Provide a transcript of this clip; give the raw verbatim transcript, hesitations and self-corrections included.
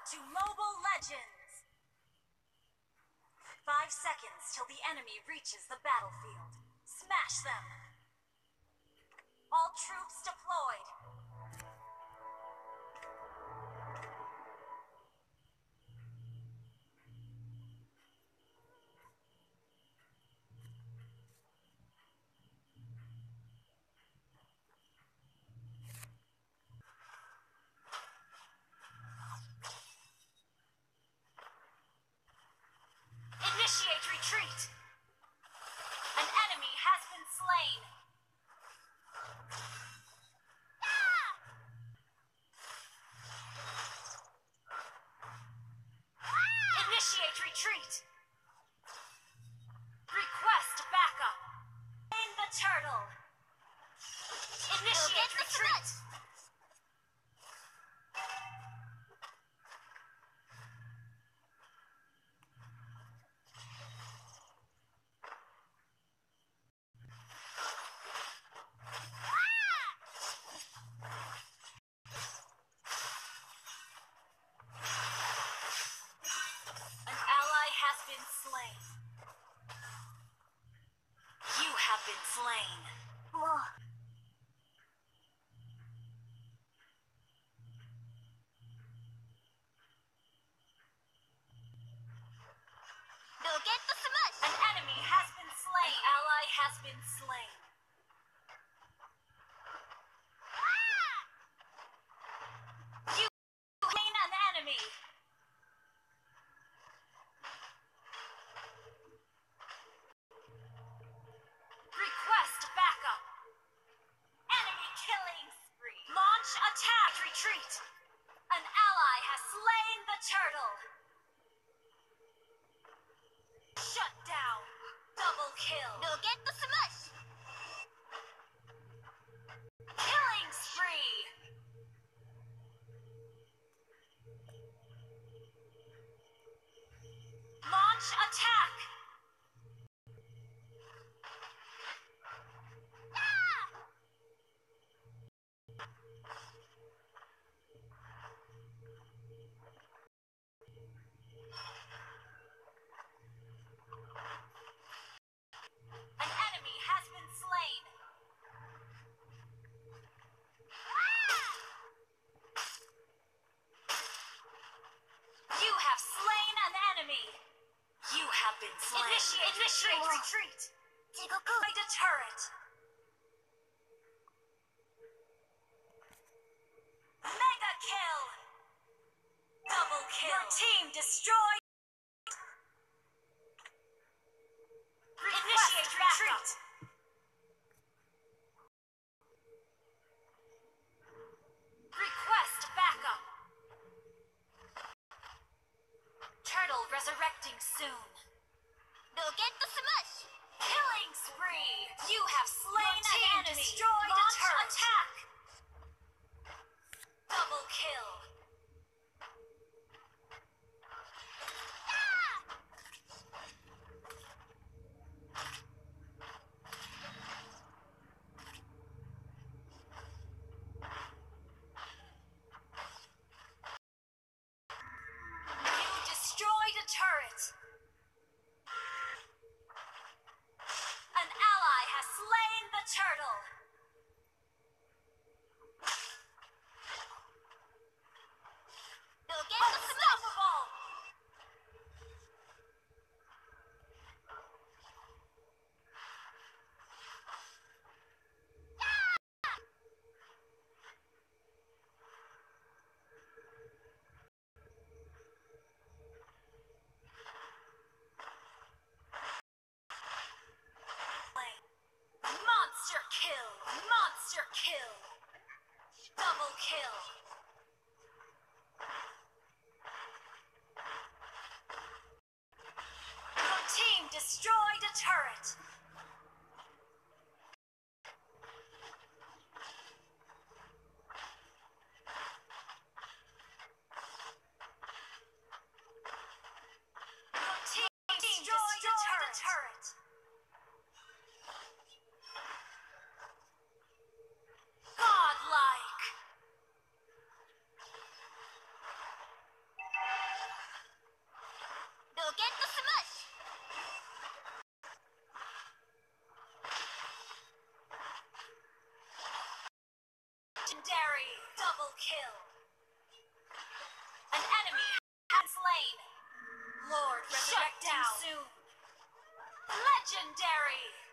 to Mobile Legends! Five seconds till the enemy reaches the battlefield. Smash them! All troops deployed! Initiate retreat! An enemy has been slain! Ah! Ah! Initiate retreat! Request backup! In the turtle! Initiate retreat! Has been slain. You have been slain. Ugh. Get the smash. An enemy has been slain. An ally has been slain. Ah! You slain an enemy. Request backup! Enemy killing spree! Launch attack! Retreat! An ally has slain the turtle! Shut down! Double kill! No, get the smash! Killing spree! Launch attack! You have been slain. Initiate, Initiate retreat. Light a turret. Mega kill. Double kill. Your team destroyed. Initiate retreat. Request backup. Turtle resurrecting soon. Go get the smash! Killing spree! You have slain an enemy! Destroyed a turret! Attack! Double kill! Ah! Destroyed a turret! An ally has slain the turtle! Go get unstoppable! Monster kill! Monster kill! Double kill! Your team destroyed a turret! Your team destroyed a turret! Godlike! Legendary double kill. An enemy has slain. Lord resurrecting soon. Legendary.